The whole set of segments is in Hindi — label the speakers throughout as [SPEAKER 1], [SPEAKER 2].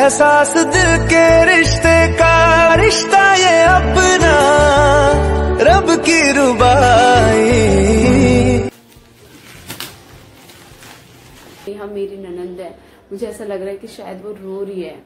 [SPEAKER 1] एहसास दिल के रिश्ते का, रिश्ता ये अपना रब की रुबाई।
[SPEAKER 2] नेहा मेरी ननंद है, मुझे ऐसा लग रहा है कि शायद वो रो रही है।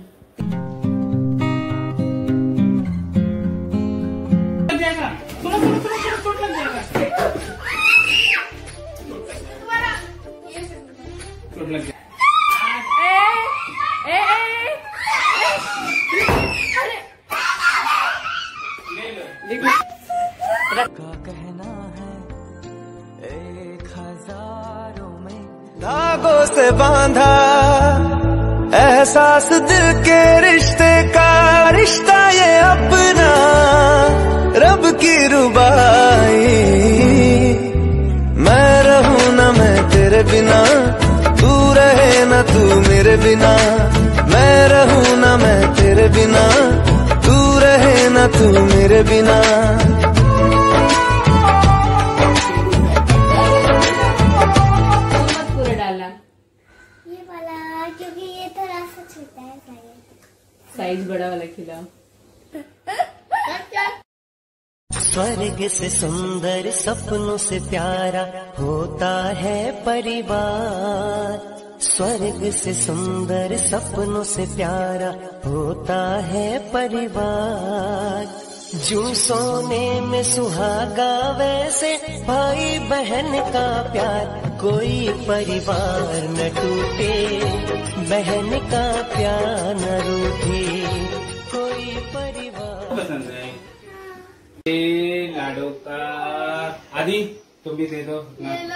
[SPEAKER 1] का कहना है 1000 में धागों से बांधा, एहसास दिल के रिश्ते का, रिश्ता ये अपना रब की रुबाई। मैं रहूं ना मैं तेरे बिना, तू रहे ना तू मेरे बिना। मैं रहूं ना मैं तेरे बिना, तू रहे ना तू मेरे बिना।
[SPEAKER 3] ये वाला, क्योंकि ये थोड़ा सा छोटा है,
[SPEAKER 2] साइज बड़ा वाला खिला।
[SPEAKER 1] स्वर्ग से सुंदर सपनों से प्यारा होता है परिवार। स्वर्ग से सुंदर सपनों से प्यारा होता है परिवार। जू सोने में सुहागा वैसे भाई बहन का प्यार, कोई परिवार न टूटे, बहन का प्यार न रूठे, कोई परिवार।
[SPEAKER 4] पसंद है लाडो का। आदि तुम भी दे दो।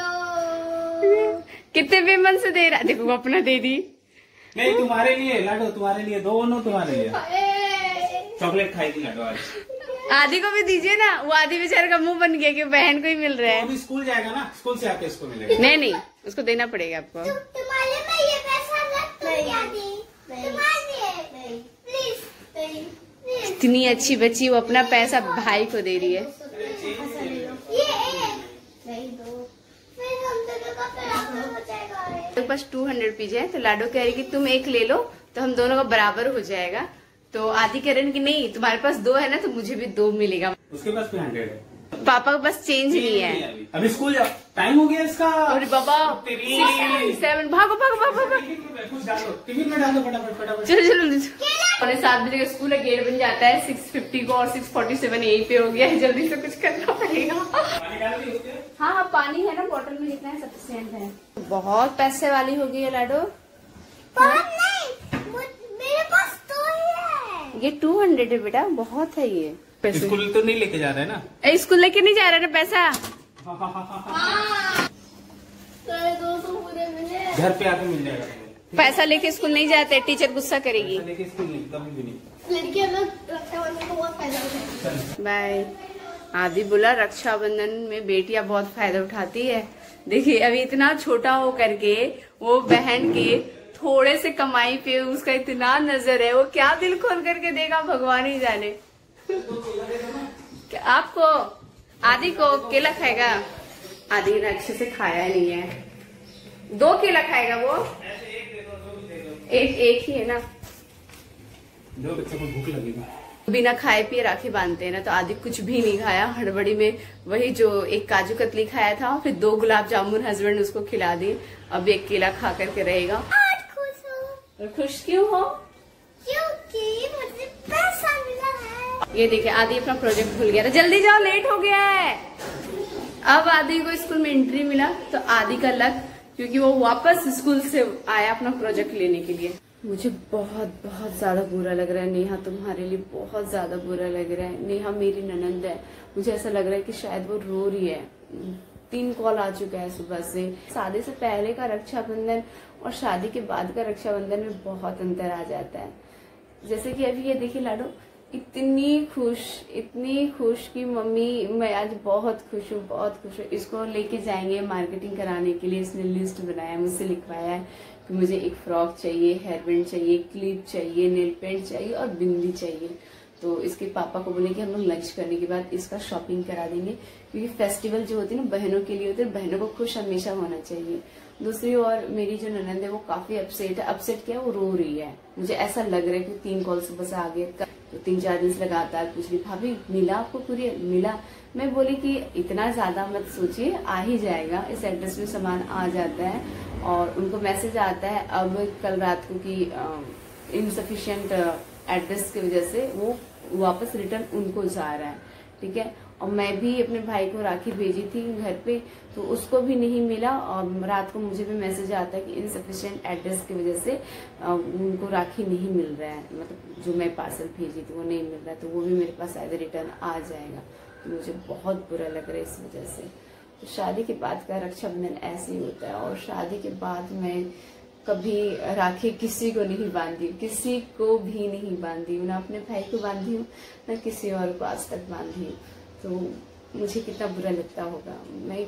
[SPEAKER 2] कितने बेमन से दे रहा, देखो अपना दे दी।
[SPEAKER 4] नहीं तुम्हारे लिए लाडो, तुम्हारे लिए, दोनों तुम्हारे लिए। चॉकलेट खाएगी लाडो आज।
[SPEAKER 2] आदि को भी दीजिए ना, वो आदि बेचारे का मुंह बन गया कि बहन को ही मिल रहा है।
[SPEAKER 4] अभी स्कूल जाएगा ना, स्कूल से आके इसको मिलेगा।
[SPEAKER 2] नहीं नहीं, उसको देना पड़ेगा आपको।
[SPEAKER 3] तुम्हारे में ये पैसा रख प्लीज।
[SPEAKER 2] इतनी अच्छी बच्ची, वो अपना पैसा भाई को दे रही है। तो बस 200 पीस है, तो लाडो कह रही कि तुम एक ले लो तो हम दोनों का बराबर हो जाएगा। तो आदि कह रहे कि नहीं, तुम्हारे पास 2 है ना, तो मुझे भी 2 मिलेगा।
[SPEAKER 4] उसके पास 200 है,
[SPEAKER 2] पापा के पास चेंज नहीं है।
[SPEAKER 4] अभी स्कूल जाओ, टाइम हो गया इसका।
[SPEAKER 2] अरे बाबा 7 भागो भागो भागो भागो,
[SPEAKER 4] कुछ डालो टिफिन में, डालो फटाफट फटाफट।
[SPEAKER 2] चलो चलो। 7 बजे का स्कूल है, गेट बन जाता है 6:50 को, और 6:47 यहीं पे हो गया है। जल्दी से कुछ करना पड़ेगा। हाँ पानी है ना बोतल में, जितना है सफिशिएंट है। बहुत पैसे वाली हो गई है लाडो।
[SPEAKER 3] मेरे पास तो है।
[SPEAKER 2] ये 200 है बेटा, बहुत है ये पैसे।
[SPEAKER 4] स्कूल तो नहीं लेके जा रहा है ना?
[SPEAKER 2] स्कूल लेके नहीं जा रहा है ना पैसा।
[SPEAKER 4] घर पे आके मिल जाएगा।
[SPEAKER 2] पैसा लेके स्कूल नहीं जाते, टीचर गुस्सा करेगी।
[SPEAKER 4] लेके स्कूल नहीं, कभी भी नहीं।
[SPEAKER 3] लड़कियां लोग रक्षाबंधन को बहुत फायदा उठाती हैं।
[SPEAKER 2] बाय। आदि बोला रक्षाबंधन में बेटियां बहुत फायदा उठाती है। देखिए अभी इतना छोटा हो करके वो बहन के थोड़े से कमाई पे उसका इतना नजर है, वो क्या दिल खोल करके देगा भगवान ही जाने। आपको आदि को केला खाएगा, आदि ने अच्छे से खाया नहीं है। 2 केला खाएगा वो, एक ही है ना।
[SPEAKER 4] दो बच्चों को भूख लगेगी।
[SPEAKER 2] बिना खाए पिए राखी बांधते हैं ना, तो आदि कुछ भी नहीं खाया। हड़बड़ी में वही जो एक काजू कतली खाया था, फिर 2 गुलाब जामुन हस्बैंड ने उसको खिला दिए। अब 1 केला खा करके रहेगा। खुश क्यों हो?
[SPEAKER 3] क्योंकि मुझे पैसा मिला है।
[SPEAKER 2] ये देखिए आदि अपना प्रोजेक्ट भूल गया था। जल्दी जाओ, लेट हो गया है। अब आदि को स्कूल में एंट्री मिला, तो आदि का लक, क्योंकि वो वापस स्कूल से आया अपना प्रोजेक्ट लेने के लिए। मुझे बहुत बहुत ज्यादा बुरा लग रहा है नेहा, तुम्हारे लिए बहुत ज्यादा बुरा लग रहा है। नेहा मेरी ननंद है, मुझे ऐसा लग रहा है कि शायद वो रो रही है। 3 कॉल आ चुका है सुबह से। शादी से पहले का रक्षाबंधन और शादी के बाद का रक्षाबंधन में बहुत अंतर आ जाता है। जैसे कि अभी ये देखिए लाडो इतनी खुश कि मम्मी मैं आज बहुत खुश हूँ, बहुत खुश हूँ। इसको लेके जाएंगे मार्केटिंग कराने के लिए। इसने लिस्ट बनाया, मुझसे लिखवाया है कि मुझे एक फ्रॉक चाहिए, हेयर बैंड चाहिए, क्लिप चाहिए, नेल पेंट चाहिए और बिंदी चाहिए। तो इसके पापा को बोले कि हम लोग लंच करने के बाद इसका शॉपिंग करा देंगे, क्योंकि फेस्टिवल जो होती है ना बहनों के लिए होते हैं, बहनों को खुश हमेशा होना चाहिए। दूसरी ओर मेरी जो ननद है वो काफी अपसेट है। अपसेट क्या, वो रो रही है। मुझे ऐसा लग रहा है कि 3 कॉल सुबह से आ गए, तो 3-4 दिन से लगातार पूछ रही, भाभी मिला आपको कुरियर? मिला। मैं बोली कि इतना ज्यादा मत सोचिए, आ ही जाएगा, इस एड्रेस में सामान आ जाता है। और उनको मैसेज आता है अब कल रात को कि इनसफिशिएंट एड्रेस की वजह से वो वापस रिटर्न उनको जा रहा है, ठीक है। और मैं भी अपने भाई को राखी भेजी थी घर पे, तो उसको भी नहीं मिला। और रात को मुझे भी मैसेज आता है कि इनसफिशिएंट एड्रेस की वजह से उनको राखी नहीं मिल रहा है, मतलब जो मैं पार्सल भेजी थी वो नहीं मिल रहा है, तो वो भी मेरे पास शायद रिटर्न आ जाएगा। तो मुझे बहुत बुरा लग रहा है इस वजह से। तो शादी के बाद का रक्षाबंधन ऐसे ही होता है। और शादी के बाद मैं कभी राखी किसी को नहीं बांधी, किसी को भी नहीं बांधी हूँ, ना अपने भाई को बांधी हूँ, ना किसी और को आज तक बांधी हूँ। तो मुझे कितना बुरा लगता होगा, मैं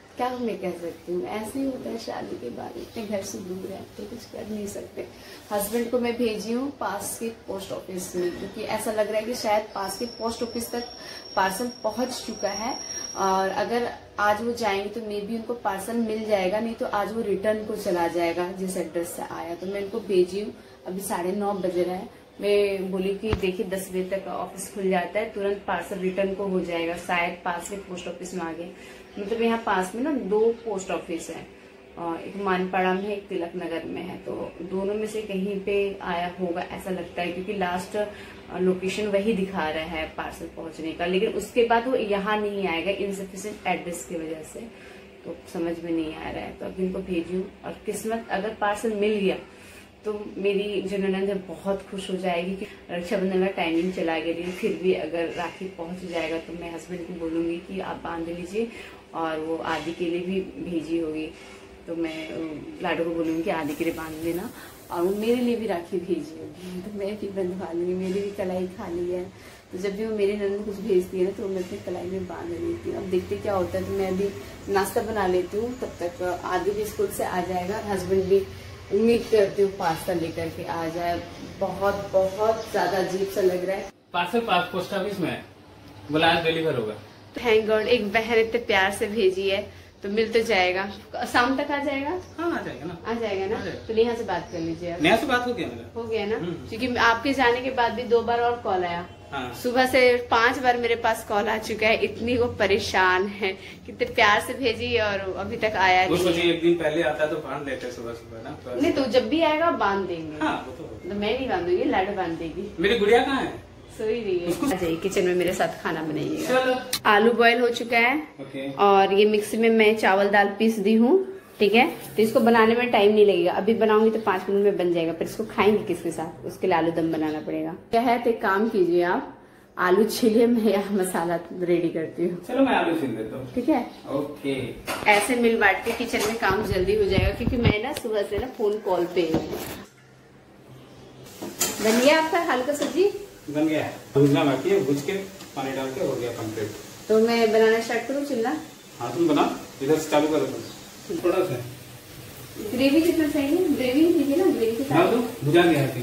[SPEAKER 2] कह सकती हूँ। ऐसे ही होता है शादी के बाद, इतने घर से दूर रहते, कुछ कर नहीं सकते। हस्बैंड को मैं भेजी हूँ पास के पोस्ट ऑफिस में, क्योंकि ऐसा लग रहा है कि शायद पास के पोस्ट ऑफिस तक पार्सल पहुंच चुका है। और अगर आज वो जाएंगे तो मे बी उनको पार्सल मिल जाएगा, नहीं तो आज वो रिटर्न को चला जाएगा जिस एड्रेस से आया। तो मैं इनको भेजी हूँ, अभी 9:30 बज रहा है। मैं बोली कि देखिए 10 बजे तक ऑफिस खुल जाता है, तुरंत पार्सल रिटर्न को हो जाएगा। शायद पास के पोस्ट ऑफिस में आ गए, मतलब यहाँ पास में ना 2 पोस्ट ऑफिस है, एक मानपाड़ा में है, एक तिलक नगर में है। तो दोनों में से कहीं पे आया होगा ऐसा लगता है, क्योंकि लास्ट लोकेशन वही दिखा रहा है पार्सल पहुंचने का। लेकिन उसके बाद वो यहाँ नहीं आएगा इनसफिशिएंट एड्रेस की वजह से, तो समझ में नहीं आ रहा है। तो अब इनको भेजूं, और किस्मत अगर पार्सल मिल गया तो मेरी जो ननद है बहुत खुश हो जाएगी कि रक्षाबंधन का टाइमिंग चला गया। लेकिन फिर भी अगर राखी पहुंच जाएगा तो मैं हस्बैंड को बोलूंगी कि आप बांध लीजिए, और वो आदि के लिए भी भेजी होगी तो मैं लाडो को बोलूंगी कि आदि के लिए बांध लेना, और वो मेरे लिए भी राखी भेजी होगी तो मैं भी बंधवा लूंगी। मेरी भी कलाई खाली है, तो जब भी वो मेरी ननद कुछ भेजती है ना तो मैं अपनी कलाई में बांध लेती हूँ। अब देखते क्या होता है। तो मैं अभी नाश्ता बना लेती हूँ, तब तक आदि भी स्कूल से आ जाएगा। हस्बैंड भी उम्मीद करती हूँ पार्सल लेकर के आ जाए। बहुत बहुत ज्यादा अजीब सा लग रहा है।
[SPEAKER 4] पार्सल पोस्ट ऑफिस में है, बोला आज डिलीवर होगा।
[SPEAKER 2] थैंक गॉड, एक बहन इतने प्यार से भेजी है तो मिल तो जाएगा। शाम तक आ जाएगा?
[SPEAKER 4] हाँ आ जाएगा ना,
[SPEAKER 2] आ जाएगा ना। तो नेहा से बात कर लीजिए।
[SPEAKER 4] नेहा से बात हो गया मेरा?
[SPEAKER 2] हो गया ना, क्योंकि आपके जाने के बाद भी 2 बार और कॉल आया।
[SPEAKER 4] हाँ।
[SPEAKER 2] सुबह से 5 बार मेरे पास कॉल आ चुका है। इतनी वो परेशान है, कितने प्यार से भेजी और अभी तक आया नहीं।
[SPEAKER 4] एक दिन पहले आता तो बांध लेते सुबह सुबह ना।
[SPEAKER 2] नहीं तो जब भी आएगा बांध देंगे।
[SPEAKER 4] हाँ, वो तो
[SPEAKER 2] मैं नहीं बांधूंगी, लाडो बांध देगी।
[SPEAKER 4] मेरी गुड़िया कहाँ है?
[SPEAKER 2] सोई रही है। आ जाइए किचन में, मेरे साथ खाना बनाइएगा।
[SPEAKER 4] चलो।
[SPEAKER 2] आलू बॉयल हो चुका है।
[SPEAKER 4] ओके।
[SPEAKER 2] और ये मिक्सी में मैं चावल दाल पीस दी हूँ, ठीक है। तो इसको बनाने में टाइम नहीं लगेगा, अभी बनाऊंगी तो 5 मिनट में बन जाएगा। फिर इसको खाएंगे किसके साथ, उसके लिए आलू दम बनाना पड़ेगा। क्या है तो एक काम कीजिए, आप आलू छीलिए, मैं यहाँ मसाला रेडी करती हूँ।
[SPEAKER 4] चलो मैं आलू छील देता हूँ।
[SPEAKER 2] ठीक है,
[SPEAKER 4] ओके।
[SPEAKER 2] ऐसे मिल बांट के किचन में काम जल्दी हो जाएगा, क्योंकि मैं ना सुबह से ना फोन कॉल पे हूँ। बन गया आपका हल्का सब्जी?
[SPEAKER 4] बन गया है, भूजना बाकी है, भूज के पानी डाल के हो गया कंप्लीट।
[SPEAKER 2] तो मैं बनाना स्टार्ट करूँ चूल्हा?
[SPEAKER 4] हाँ तुम बना, इधर से चालू करो तुम। थोड़ा सा
[SPEAKER 2] ग्रेवी कितना चाहिए? ग्रेवी दीजिए ना, ग्रेवी के साथ
[SPEAKER 4] भुजा गया है।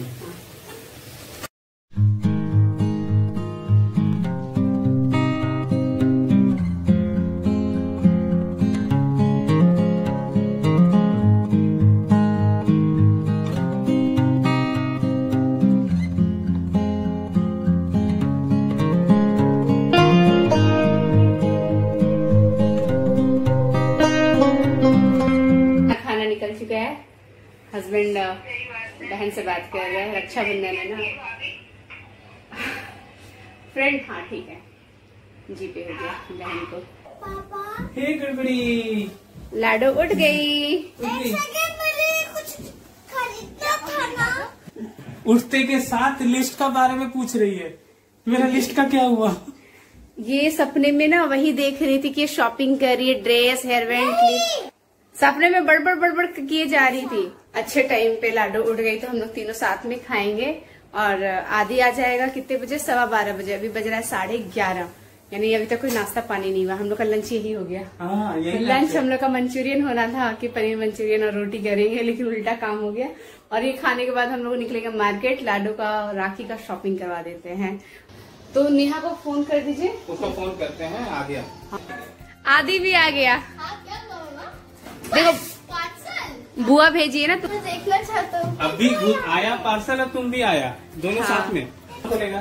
[SPEAKER 2] हस्बैंड बहन से बात कर रहे हैं, रक्षाबंधन है ना। फ्रेंड, हाँ ठीक है, जी पे हो गया बहन को।
[SPEAKER 3] पापा,
[SPEAKER 4] हे गड़बड़ी,
[SPEAKER 2] लाडो उठ गई।
[SPEAKER 3] मुझे कुछ खरीदना था ना।
[SPEAKER 4] उठते के साथ लिस्ट का बारे में पूछ रही है, मेरा लिस्ट का क्या हुआ?
[SPEAKER 2] ये सपने में ना वही देख रही थी कि शॉपिंग कर रही है, ड्रेस, हेयर बैंड, क्लिप। सपने में बड़बड़ किए जा रही थी। अच्छे टाइम पे लाडो उठ गई, तो हम लोग तीनों साथ में खाएंगे। और आदि आ जाएगा कितने बजे? 12:15 बजे। अभी बज रहा है 11:30, यानी अभी तक कोई नाश्ता पानी नहीं हुआ। हम लोग का लंच यही हो गया। लंच हम लोग का मंचूरियन होना था कि पनीर मंचूरियन और रोटी करेंगे, लेकिन उल्टा काम हो गया। और ये खाने के बाद हम लोग निकलेंगे मार्केट, लाडो का राखी का शॉपिंग करवा देते हैं। तो नेहा को फोन कर दीजिए,
[SPEAKER 4] उसको फोन करते हैं। आ गया,
[SPEAKER 2] आदि भी आ गया।
[SPEAKER 3] हाँ, क्या करूँगा?
[SPEAKER 2] देखो बुआ भेजी है ना तुम।
[SPEAKER 3] देखना चाहता हूँ।
[SPEAKER 4] अभी आया पार्सल, अब तुम भी आया, दोनों
[SPEAKER 2] हाँ।
[SPEAKER 4] साथ में खोलेगा।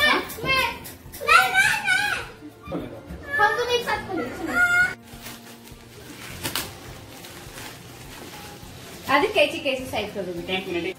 [SPEAKER 3] हम दोनों एक साथ खोलेंगे।
[SPEAKER 2] आदि कैची कैसी साइड कर दूंगी।
[SPEAKER 4] एक मिनट।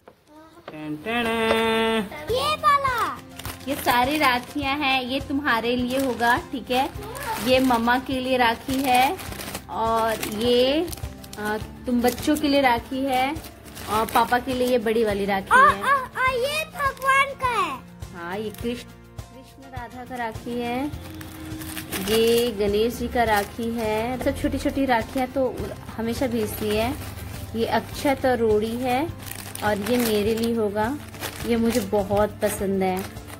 [SPEAKER 3] ये वाला।
[SPEAKER 2] ये सारी राखियां हैं, ये तुम्हारे लिए होगा, ठीक है। ये मम्मा के लिए राखी है, और ये तुम बच्चों के लिए राखी है, और पापा के लिए ये बड़ी वाली राखी है।
[SPEAKER 3] ये भगवान का है।
[SPEAKER 2] हाँ, ये कृष्ण राधा का राखी है, ये गणेश जी का राखी है। सब छोटी छोटी राखियां तो हमेशा भेजती है। ये अक्षत और रोड़ी है, और ये मेरे लिए होगा। ये मुझे बहुत पसंद है,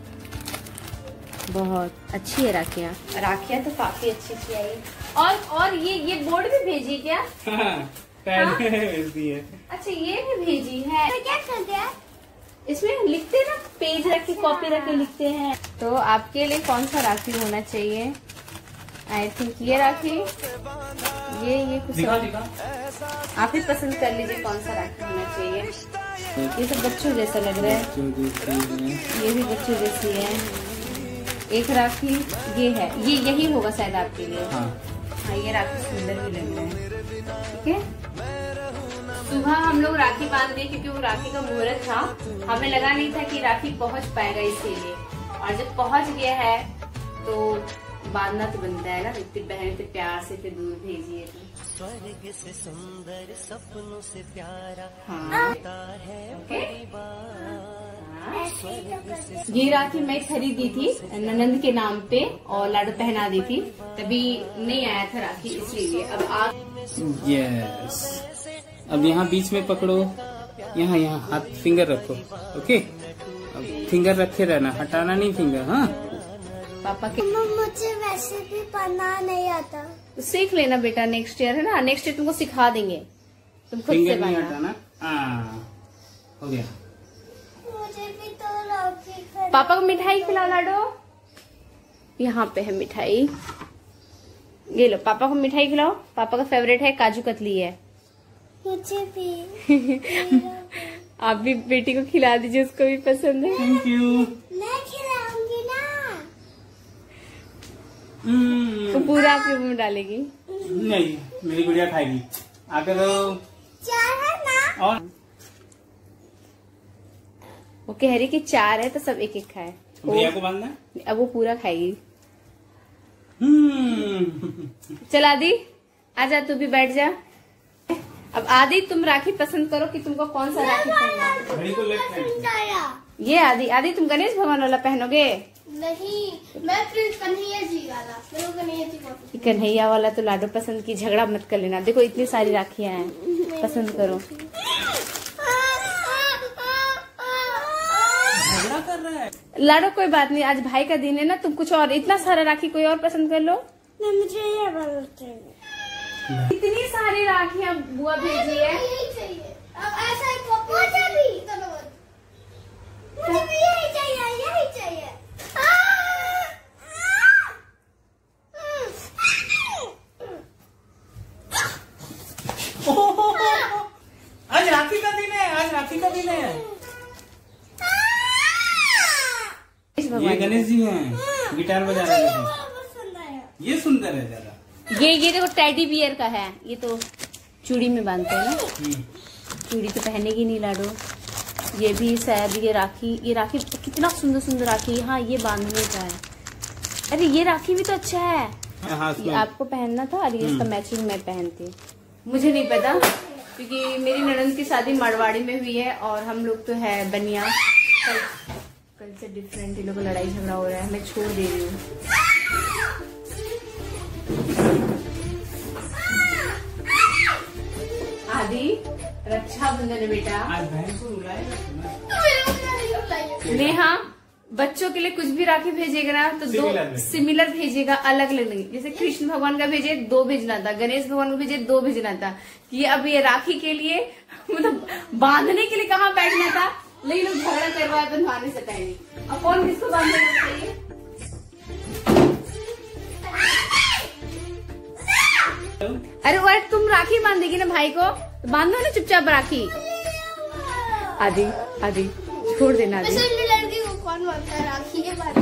[SPEAKER 2] बहुत अच्छी है राखियां। राखियां तो काफी अच्छी अच्छी आई। और ये बोर्ड भी भेजी क्या?
[SPEAKER 4] पहले भेज दी है।
[SPEAKER 2] अच्छा, ये भी भेजी है।
[SPEAKER 3] तो क्या कर दिया?
[SPEAKER 2] इसमें लिखते ना, पेज रख के कॉपी रख के लिखते हैं। तो आपके लिए कौन सा राखी होना चाहिए? आई थिंक ये राखी, ये कुछ
[SPEAKER 4] दिखा दिखा।
[SPEAKER 2] आप ही पसंद कर लीजिए कौन सा राखी होना चाहिए। ये सब बच्चों जैसा लग रहा है, ये भी बच्चों जैसी है। एक राखी ये है, ये यही होगा शायद आपके लिए।
[SPEAKER 4] हाँ,
[SPEAKER 2] ये राखी सुंदर भी लग रहा है, ठीक है। सुबह हम लोग राखी बांध दिए, क्योंकि वो राखी का मुहूर्त था। हमें लगा नहीं था कि राखी पहुंच पाएगा, इसीलिए। और जब पहुंच गया है तो बांधना तो बनता है ना। इतनी बहन इतने प्यार से इतने दूर भेजी है तो।
[SPEAKER 1] स्वर्ग से सुंदर, सपनों से प्यारा
[SPEAKER 2] हाँ,
[SPEAKER 1] है
[SPEAKER 2] ये राखी मैं खरीदी थी ननंद के नाम पे, और लाडू पहना दी थी, तभी नहीं आया था राखी, इसलिए। अब आप
[SPEAKER 4] यस, अब यहाँ बीच में पकड़ो, यहाँ हाथ फिंगर रखो। ओके, अब फिंगर रखे रहना, हटाना नहीं फिंगर। हाँ,
[SPEAKER 2] पापा के
[SPEAKER 3] मुझे वैसे भी पढ़ना नहीं आता।
[SPEAKER 2] सीख लेना बेटा, नेक्स्ट ईयर है ना, नेक्स्ट ईयर तुमको सिखा देंगे, तुम खुद से
[SPEAKER 4] फिंगर नहीं
[SPEAKER 2] बनाना।
[SPEAKER 4] हटाना। हो गया।
[SPEAKER 3] मुझे भी तो राखी खरीद।
[SPEAKER 2] पापा को मिठाई खिलाओ लाडो, यहाँ पे है मिठाई, ये लो। पापा को मिठाई खिलाओ, पापा का फेवरेट है काजू कतली है।
[SPEAKER 3] मुझे भी।
[SPEAKER 2] आप भी बेटी को खिला दीजिए, उसको भी पसंद है।
[SPEAKER 4] Thank you.
[SPEAKER 3] मैं खिलाऊंगी ना।
[SPEAKER 2] वो पूरा आपके मुंह में डालेगी।
[SPEAKER 4] नहीं, मेरी गुड़िया खाएगी आकर।
[SPEAKER 3] चार है ना?
[SPEAKER 4] और
[SPEAKER 2] वो कह रही कि 4 है तो सब एक एक खाए।
[SPEAKER 4] भैया को बांधना।
[SPEAKER 2] अब वो पूरा खाएगी। चल आदि, आजा, तू भी बैठ जा। अब आदि, तुम राखी पसंद करो कि तुमको कौन सा राखी पहनना है।
[SPEAKER 4] घड़ी को लेफ्ट हैंड।
[SPEAKER 2] ये आदि तुम गणेश भगवान वाला पहनोगे?
[SPEAKER 3] नहीं, मैं फिर कन्हैया जी वाला। मेरे को कन्हैया जी को
[SPEAKER 2] कन्हैया वाला तो लाडो पसंद की, झगड़ा मत कर लेना। देखो इतनी सारी राखियां हैं, पसंद करो।
[SPEAKER 4] झगड़ा कर रहा है
[SPEAKER 2] लाडो कोई बात नहीं, आज भाई का दिन है ना, तुम कुछ और, इतना सारा राखी कोई और पसंद कर लो।
[SPEAKER 3] नहीं, मुझे ये वाला चाहिए।
[SPEAKER 2] इतनी सारी राखियां बुआ भेजी है।
[SPEAKER 3] यही चाहिए। अब ऐसा ही मुझे भी यही चाहिए, यही चाहिए।
[SPEAKER 4] आज राखी का दिन है, आज राखी का दिन है। ये गणेश जी हैं, गिटार बजा रहे हैं। ये सुंदर है ज्यादा।
[SPEAKER 2] ये देखो टेडी बियर का है, ये तो चूड़ी में बांधते हैं ना। चूड़ी तो पहनेगी नहीं लाडो। ये भी शायद ये राखी कितना सुंदर सुंदर राखी। हाँ, ये बांधने का है। अरे ये राखी भी तो अच्छा है, ये आपको पहनना था, और ये इसका मैचिंग मैं पहनती। मुझे नहीं पता, क्योंकि मेरी ननंद की शादी मारवाड़ी में हुई है, और हम लोग तो है बनिया। कल से डिफरेंट, इन लोगों को लड़ाई झगड़ा हो रहा है, मैं छोड़ दे रही हूँ। आदि, रक्षाबंधन है बेटा।
[SPEAKER 4] आज बहन को रुलाएगा।
[SPEAKER 2] नेहा, बच्चों के लिए कुछ भी राखी भेजेगा ना तो दो सिमिलर भेजेगा, अलग अलग नहीं। जैसे कृष्ण भगवान का भेजे 2 भेजना था, गणेश भगवान को भेजे 2 भेजना था। कि अब ये राखी के लिए मतलब बांधने के लिए कहाँ बैठना था, लेकिन लोग झगड़ा करवाए, बंधवाने से पहले। अब कौन किसको बांधेगा बताइए? अरे वो तुम राखी बांधेगी ना भाई को, तो बांधो ना चुपचाप राखी। आदि आदि छोड़ देना आदि।
[SPEAKER 3] लड़की को कौन बांधता है राखी के बाद?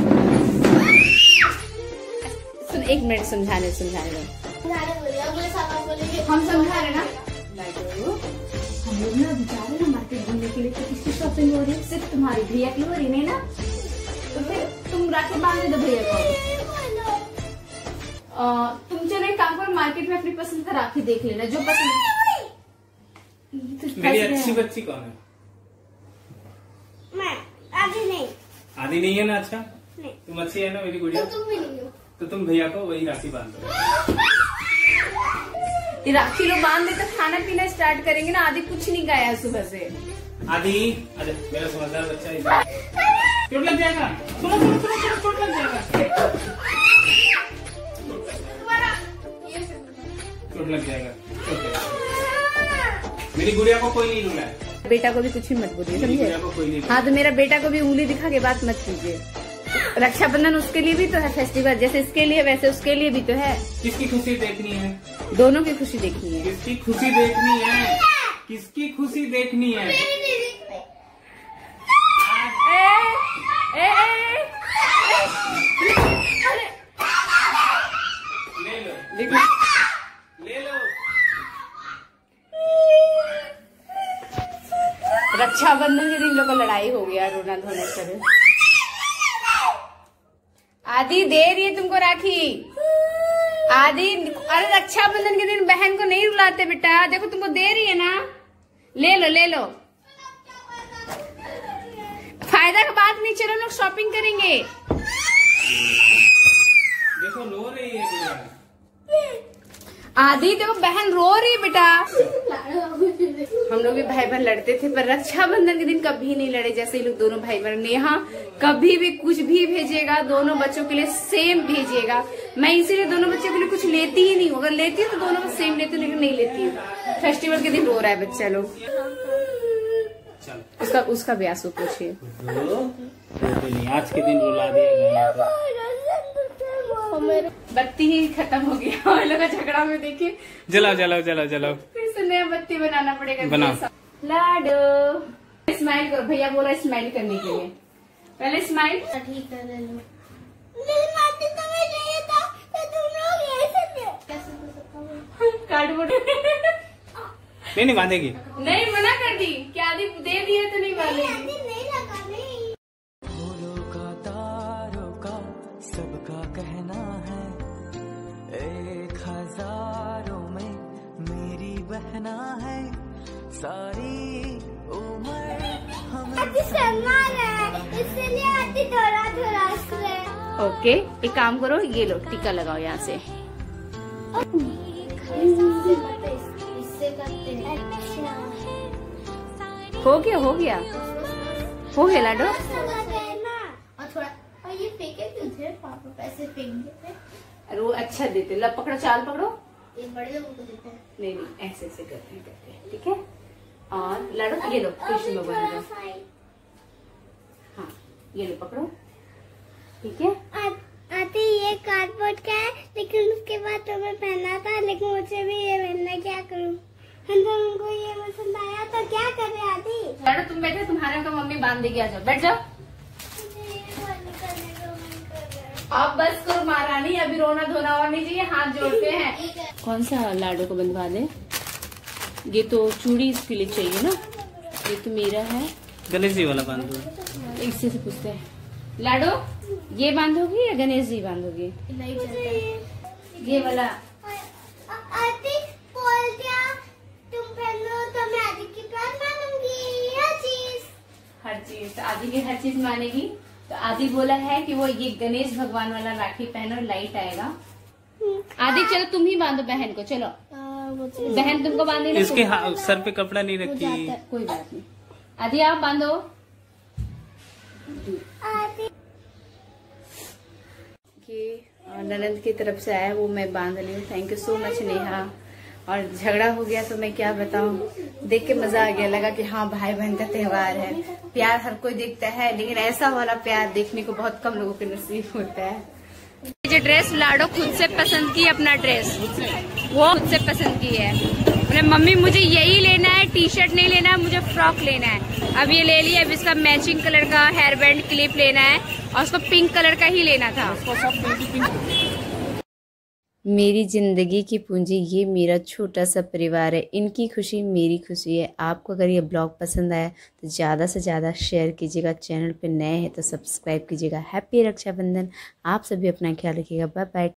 [SPEAKER 2] सुन, एक मिनट समझाने दो। हम समझा रहे ना। हम लोग ना जा रहे ना मार्केट घूमने के लिए, तो किसकी शॉपिंग हो रही है? सिर्फ तुम्हारी, भैया की हो रही नहीं ना, तो फिर तुम राखी बांध दो भैया को। तुम चलो एक काम करो, मार्केट में अपनी पसंद का राखी देख लेना, जो पसंद।
[SPEAKER 4] मेरी अच्छी बच्ची कौन है?
[SPEAKER 3] मैं। आदि नहीं।
[SPEAKER 4] आदि नहीं है ना? अच्छा
[SPEAKER 3] नहीं।
[SPEAKER 4] तुम अच्छी है ना मेरी गुड़िया?
[SPEAKER 3] तो तुम भी नहीं हो।
[SPEAKER 4] तो तुम भैया को वही राखी बांध दो।
[SPEAKER 2] ये राखी लोग बांध दे तो खाना पीना स्टार्ट करेंगे ना। आदि कुछ नहीं खाया है सुबह से।
[SPEAKER 4] आदि अरे मेरा समझदार बच्चा है, चोट लग जाएगा। सुनो चोट लग जाएगा, चोट लग जाएगा। मेरी गुड़िया को कोई नहीं रुला है।
[SPEAKER 2] बेटा को भी कुछ भी मत बोलिए,
[SPEAKER 4] मेरी
[SPEAKER 2] समझे?
[SPEAKER 4] गुड़िया को कोई नहीं।
[SPEAKER 2] हाँ, तो मेरा बेटा को भी उंगली दिखा के बात मत कीजिए। रक्षाबंधन उसके लिए भी तो है फेस्टिवल, जैसे इसके लिए वैसे उसके लिए भी तो है।
[SPEAKER 4] किसकी खुशी देखनी है?
[SPEAKER 2] दोनों की खुशी देखनी है।
[SPEAKER 4] किसकी खुशी देखनी है? किसकी खुशी देखनी है? ले लो
[SPEAKER 2] देखो,
[SPEAKER 4] ले लो।
[SPEAKER 2] रक्षाबंधन के दिन लोगों को लड़ाई हो गया, रोना धोना करे। आदि दे रही है तुमको राखी। आदि, अरे रक्षाबंधन के दिन बहन को नहीं रुलाते बेटा, देखो तुमको दे रही है ना, ले लो ले लो। फायदा का बात नहीं, चलो लोग शॉपिंग करेंगे।
[SPEAKER 4] देखो रो रही है गुड़िया।
[SPEAKER 2] आदि देखो बहन रो रही है बेटा। हम लोग भी भाई बहन लड़ते थे, पर रक्षाबंधन के दिन कभी नहीं लड़े। जैसे ये लोग दोनों भाई बहन, नेहा कभी भी कुछ भी भेजेगा दोनों बच्चों के लिए सेम भेजेगा। मैं इसीलिए दोनों बच्चों के लिए कुछ लेती ही नहीं हूँ। अगर लेती हूँ तो दोनों को सेम लेती हूँ, लेकिन नहीं लेती हूँ। फेस्टिवल के दिन रो रहा है बच्चा लोग। उसका ब्यास को पूछिए।
[SPEAKER 4] आज के दिन रुला दिया।
[SPEAKER 2] बत्ती ही खत्म हो गया हम लोग का झगड़ा में, देखिए।
[SPEAKER 4] जलाओ जलाओ जलाओ जलाओ।
[SPEAKER 2] फिर से नया बत्ती बनाना पड़ेगा।
[SPEAKER 4] बनाओ।
[SPEAKER 2] लाडो स्माइल करो, भैया बोला स्माइल करने के लिए। पहले स्माइल।
[SPEAKER 3] ठीक है, ले लो। तुम्हें चाहिए था तो तुम लोग ऐसे
[SPEAKER 2] कार्डबोर्ड
[SPEAKER 4] नहीं बांधेगी।
[SPEAKER 2] नहीं, मना कर दी। क्या आदि दे दिए तो नहीं बांधेगी।
[SPEAKER 3] नहीं लगा, नहीं।
[SPEAKER 1] फूलों का तारों का सबका कहना है, एक हजारों में मेरी बहना है, सारी उम्र हमें इसलिए आती थोड़ा थोड़ा।
[SPEAKER 2] ओके, एक काम करो, ये लो टीका लगाओ यहाँ से।
[SPEAKER 3] इससे करते हैं। अच्छा।
[SPEAKER 2] हो गया हो गया हो गया लाडो।
[SPEAKER 3] और थोड़ा, और ये फेंके तुझे पापा पैसे फेंक देते।
[SPEAKER 2] अरे वो अच्छा देते। लब पकड़ो, चाल पकड़ो।
[SPEAKER 3] ये बड़े लोगों को देते हैं।
[SPEAKER 2] नहीं ऐसे ऐसे करते हैं, ठीक है। और लाडो ये लो, कृष्ण भगवान का। हाँ, ये लो पकड़ो, ठीक है।
[SPEAKER 3] आते ये कार्डबोर्ड का है, लेकिन उसके बाद तुम्हें पहना था, लेकिन मुझे भी ये पहनना, क्या करूं? उनको ये पसंद आया तो क्या करे आदि?
[SPEAKER 2] लाडो तुम बैठे, तुम्हारे का मम्मी बांध देगी, आ जाओ बैठ जाओ। आप बस करो महारानी, अभी रोना धोना और नहीं चाहिए, हाथ जोड़ते हैं। कौन सा लाडो को बंधवा दे? ये तो चूड़ी इसके लिए चाहिए ना, ये तो मेरा है।
[SPEAKER 4] गणेश जी वाला बांध दो।
[SPEAKER 2] इससे से पूछते हैं, लाडो ये बांधोगी या गणेश जी बांधोगी? ये वाला।
[SPEAKER 3] आदि बोल दिया तुम पहनो तो मैं आदि की बात मानूंगी।
[SPEAKER 2] हर चीज आदि की हर चीज मानेगी। तो आदि बोला है कि वो ये गणेश भगवान वाला राखी पहनो, लाइट आएगा। आदि चलो तुम ही बांधो बहन को, चलो बहन तुमको बांधे।
[SPEAKER 4] इसके सर पे कपड़ा नहीं रखी।
[SPEAKER 2] कोई बात नहीं, आदि आप बांधो। ये ननद की तरफ से आया, वो मैं बांध ली हूँ। Thank you so much Neha. और झगड़ा हो गया तो मैं क्या बताऊं, देख के मजा आ गया। लगा कि हाँ भाई बहन का त्योहार है, प्यार हर कोई देखता है, लेकिन ऐसा वाला प्यार देखने को बहुत कम लोगों के नसीब होता है। ये ड्रेस लाडो खुद से पसंद की, अपना ड्रेस वो खुद से पसंद की है। बोले मम्मी मुझे यही लेना है, टी शर्ट नहीं लेना है, मुझे फ्रॉक लेना है। अब ये ले लिया। अब इसका मैचिंग कलर का हेयर बैंड क्लिप लेना है और उसको पिंक कलर का ही लेना था। मेरी ज़िंदगी की पूंजी ये मेरा छोटा सा परिवार है। इनकी खुशी मेरी खुशी है। आपको अगर ये ब्लॉग पसंद आया तो ज़्यादा से ज़्यादा शेयर कीजिएगा। चैनल पे नए हैं तो सब्सक्राइब कीजिएगा। हैप्पी रक्षाबंधन। आप सभी अपना ख्याल रखिएगा। Bye bye.